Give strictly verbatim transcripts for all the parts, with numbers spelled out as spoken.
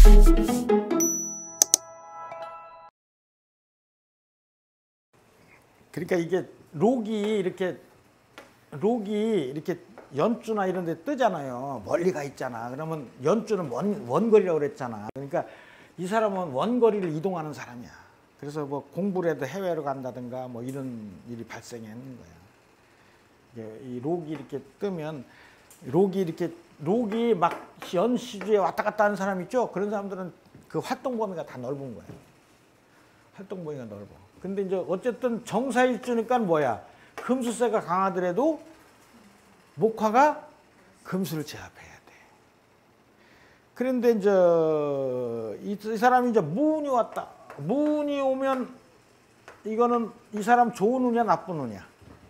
그러니까 이게 록이 이렇게 록이 이렇게 연주나 이런 데 뜨잖아요. 멀리 가 있잖아. 그러면 연주는 원, 원거리라고 그랬잖아. 그러니까 이 사람은 원거리를 이동하는 사람이야. 그래서 뭐 공부를 해도 해외로 간다든가 뭐 이런 일이 발생하는 거야. 이 록이 이렇게 뜨면 록이 이렇게 록이 막 연시주에 왔다 갔다 하는 사람 있죠? 그런 사람들은 그 활동 범위가 다 넓은 거야. 활동 범위가 넓어. 근데 이제 어쨌든 정사일주니까 뭐야? 금수세가 강하더라도 목화가 금수를 제압해야 돼. 그런데 이제 이, 이 사람이 이제 무운이 왔다. 무운이 오면 이거는 이 사람 좋은 운이야, 나쁜 운이야?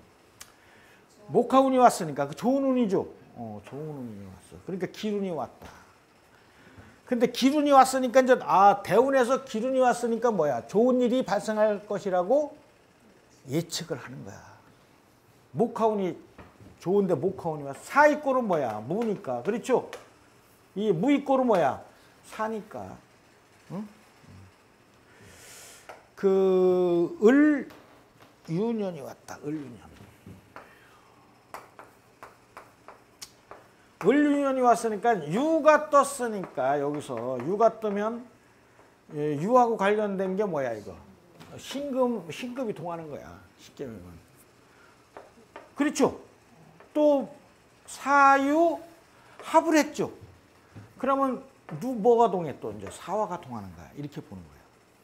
목화운이 왔으니까 그 좋은 운이죠. 어, 좋은 운이 왔어. 그러니까 기운이 왔다. 근데 기운이 왔으니까 이제 아 대운에서 기운이 왔으니까 뭐야? 좋은 일이 발생할 것이라고 예측을 하는 거야. 목화운이 좋은데 목화운이 왔어. 사익골은 뭐야? 무니까. 그렇죠? 이 무익골은 뭐야? 사니까. 응? 그 을유년이 왔다. 을유년. 을유년이 왔으니까 유가 떴으니까 여기서 유가 뜨면 유하고 관련된 게 뭐야 이거? 신금, 신금이 통하는 거야. 쉽게 말하면. 그렇죠? 또 사유 합을 했죠. 그러면 누 뭐가 동해 또 이제 사화가 통하는 거야. 이렇게 보는 거야.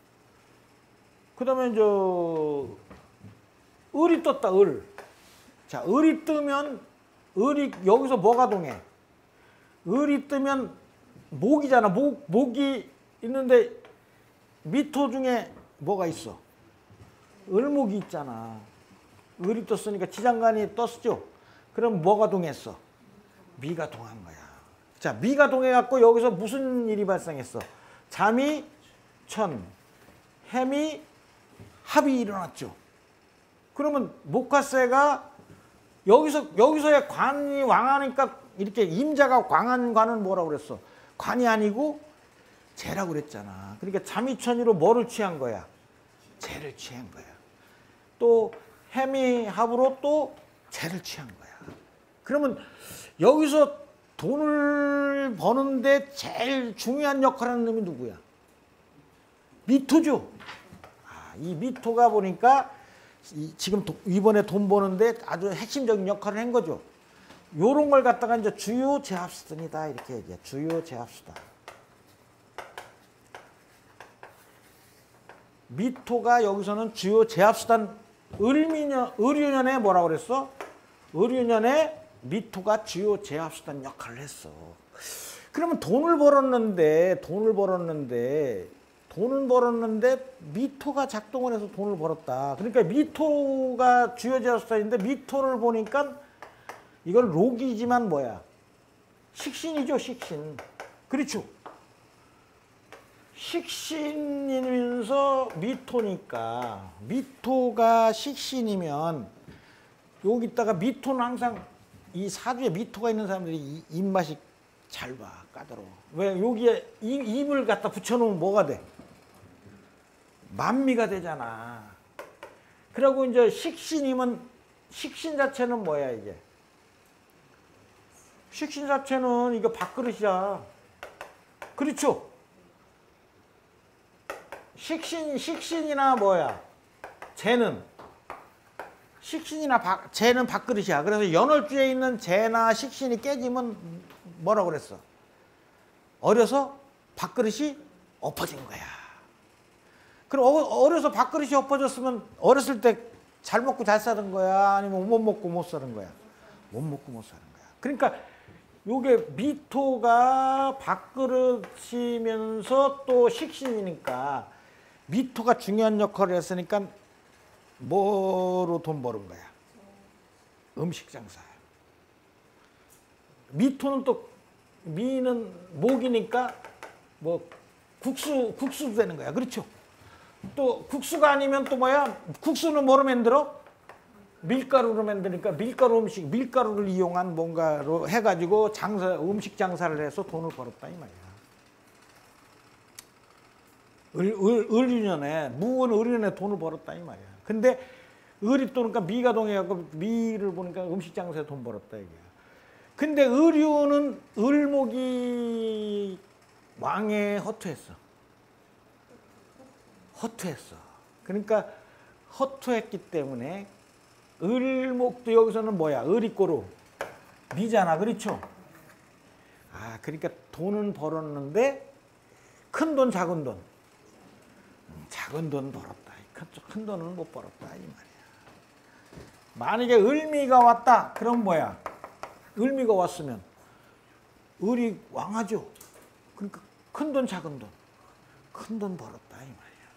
그다음에 저 을이 떴다. 을. 자, 을이 뜨면 을이 여기서 뭐가 동해? 을이 뜨면 목이잖아. 목 목이 있는데 미토 중에 뭐가 있어? 을목이 있잖아. 을이 떴으니까 지장간이 떴죠. 그럼 뭐가 동했어? 미가 동한 거야. 자, 미가 동해갖고 여기서 무슨 일이 발생했어? 잠이 천, 해미 합이 일어났죠. 그러면 목화세가 여기서 여기서의 관이 왕하니까 이렇게 임자가 광한 관은 뭐라고 그랬어? 관이 아니고 재라고 그랬잖아. 그러니까 잠이천이로 뭐를 취한 거야? 재를 취한 거야. 또 해미합으로 또 재를 취한 거야. 그러면 여기서 돈을 버는데 제일 중요한 역할을 하는 놈이 누구야? 미토죠. 아, 이 미토가 보니까 이, 지금 도, 이번에 돈 버는데 아주 핵심적인 역할을 한 거죠. 요런 걸 갖다가 이제 주요 제합수단이다 이렇게 얘기해. 주요 제합수단. 미토가 여기서는 주요 제합수단. 을미년, 을유년에 뭐라고 그랬어? 을유년에 미토가 주요 제합수단 역할을 했어. 그러면 돈을 벌었는데 돈을 벌었는데 돈을 벌었는데 미토가 작동을 해서 돈을 벌었다. 그러니까 미토가 주요 제합수단인데 미토를 보니까 이건 록이지만 뭐야? 식신이죠, 식신. 그렇죠? 식신이면서 미토니까 미토가 식신이면 여기다가 미토는 항상 이 사주에 미토가 있는 사람들이 입맛이 잘 봐, 까다로워. 왜? 여기에 입, 입을 갖다 붙여놓으면 뭐가 돼? 만미가 되잖아. 그리고 이제 식신이면 식신 자체는 뭐야 이게? 식신 자체는 이거 밥그릇이야. 그렇죠? 식신, 식신이나 뭐야? 재는 식신이나 밥, 재는 밥그릇이야. 그래서 연월주에 있는 재나 식신이 깨지면 뭐라고 그랬어? 어려서 밥그릇이 엎어진 거야. 그럼 어려서 밥그릇이 엎어졌으면 어렸을 때 잘 먹고 잘 사는 거야? 아니면 못 먹고 못 사는 거야? 못 먹고 못 사는 거야. 그러니까 요게 미토가 밥그릇이면서 또 식신이니까 미토가 중요한 역할을 했으니까 뭐로 돈 버는 거야? 음식 장사. 미토는 또 미는 목이니까 뭐 국수 국수 되는 거야. 그렇죠? 또 국수가 아니면 또 뭐야? 국수는 뭐로 만들어? 밀가루로 만드니까 밀가루 음식, 밀가루를 이용한 뭔가로 해가지고 장사, 음식 장사를 해서 돈을 벌었다 이 말이야. 을, 을, 을유년에 무은 을유년에 돈을 벌었다 이 말이야. 근데 을이 또 그러니까 미가 동해갖고 미를 보니까 음식 장사에 돈 벌었다 이게. 근데 을유는 을목이 왕에 허투했어. 허투했어. 그러니까 허투했기 때문에 을목도 여기서는 뭐야? 을이꼬루 미잖아, 그렇죠? 아, 그러니까 돈은 벌었는데 큰 돈, 작은 돈, 작은 돈 벌었다. 큰, 큰 돈은 못 벌었다 이 말이야. 만약에 을미가 왔다, 그럼 뭐야? 을미가 왔으면 을이 왕하죠. 그러니까 큰 돈, 작은 돈, 큰 돈 벌었다 이 말이야.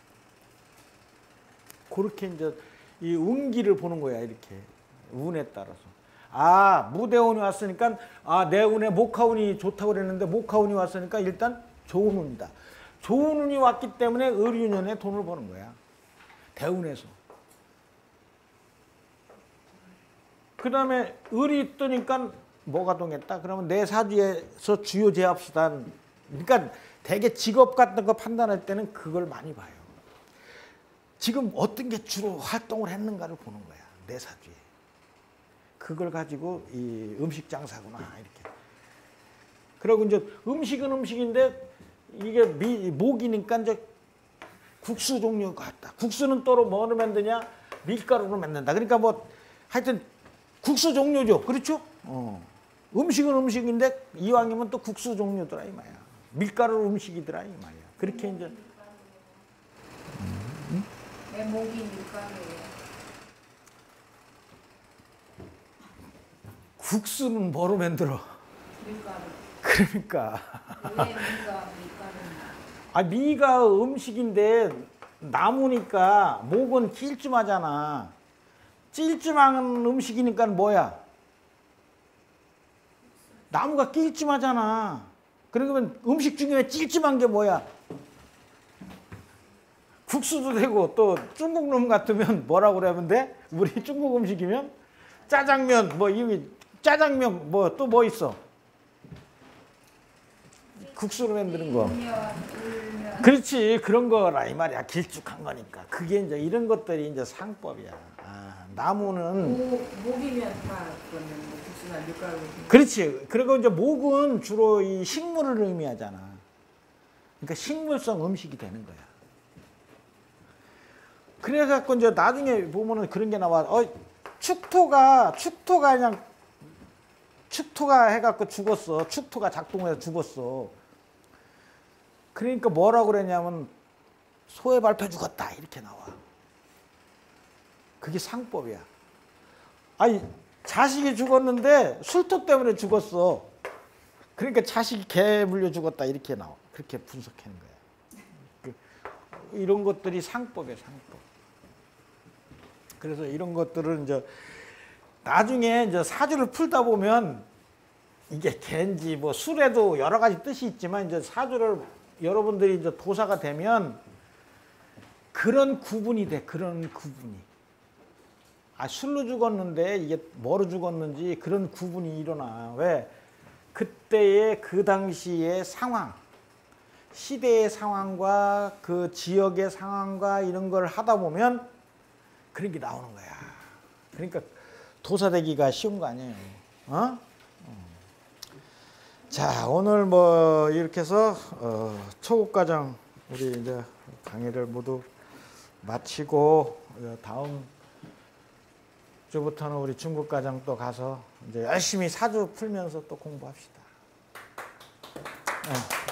그렇게 이제 이 운기를 보는 거야, 이렇게 운에 따라서. 아, 무대운이 왔으니까 아, 내 운에 목화운이 좋다고 그랬는데 목화운이 왔으니까 일단 좋은 운이다. 좋은 운이 왔기 때문에 을유년에 돈을 버는 거야. 대운에서. 그 다음에 을이 뜨니까 뭐가 동했다? 그러면 내 사주에서 주요 제합수단, 그러니까 되게 직업 같은 거 판단할 때는 그걸 많이 봐요. 지금 어떤 게 주로 활동을 했는가를 보는 거야, 내 사주에. 그걸 가지고 이 음식 장사구나 이렇게. 그리고 이제 음식은 음식인데 이게 미, 목이니까 이제 국수 종류가 같다. 국수는 또로 뭐로 만드냐? 밀가루로 만든다. 그러니까 뭐 하여튼 국수 종류죠, 그렇죠? 어. 음식은 음식인데 이왕이면 또 국수 종류더라 이 말이야. 밀가루 음식이더라 이 말이야. 그렇게 이제. 음? 내 목이 밀가루예요. 국수는 뭐로 만들어? 밀가루. 그러니까. 왜 미가 밀가루냐? 아, 미가 음식인데 나무니까 목은 찔끔하잖아. 찔끔한 음식이니까 뭐야? 나무가 찔끔하잖아. 그러면 음식 중에 찔끔한 게 뭐야? 국수도 되고 또 중국 놈 같으면 뭐라고 그러면 돼? 우리 중국 음식이면 짜장면 뭐 이미 짜장면 뭐 또 뭐 있어? 국수로 만드는 거. 울면. 그렇지, 그런 거라 이 말이야. 길쭉한 거니까. 그게 이제 이런 것들이 이제 상법이야. 아, 나무는 목, 목이면 다 그거는 뭐 국수나 밀가루. 그렇지. 그리고 이제 목은 주로 이 식물을 의미하잖아. 그러니까 식물성 음식이 되는 거야. 그래갖고 이제 나중에 보면은 그런 게 나와. 어, 축토가 축토가 그냥 축토가 해갖고 죽었어. 축토가 작동해서 죽었어. 그러니까 뭐라고 그랬냐면 소에 밟혀 죽었다 이렇게 나와. 그게 상법이야. 아니, 자식이 죽었는데 술토 때문에 죽었어. 그러니까 자식이 개 물려 죽었다 이렇게 나와. 그렇게 분석하는 거야. 이런 것들이 상법이야, 상법. 그래서 이런 것들을 이제 나중에 이제 사주를 풀다 보면 이게 개인지 뭐 술에도 여러 가지 뜻이 있지만 이제 사주를 여러분들이 이제 도사가 되면 그런 구분이 돼. 그런 구분이. 아, 술로 죽었는데 이게 뭐로 죽었는지 그런 구분이 일어나. 왜? 그때의 그 당시의 상황, 시대의 상황과 그 지역의 상황과 이런 걸 하다 보면 그런 게 나오는 거야. 그러니까 도사 되기가 쉬운 거 아니에요. 어? 자, 오늘 뭐 이렇게 해서 어, 초급과정 우리 이제 강의를 모두 마치고 다음 주부터는 우리 중급과정 또 가서 이제 열심히 사주 풀면서 또 공부합시다. 어.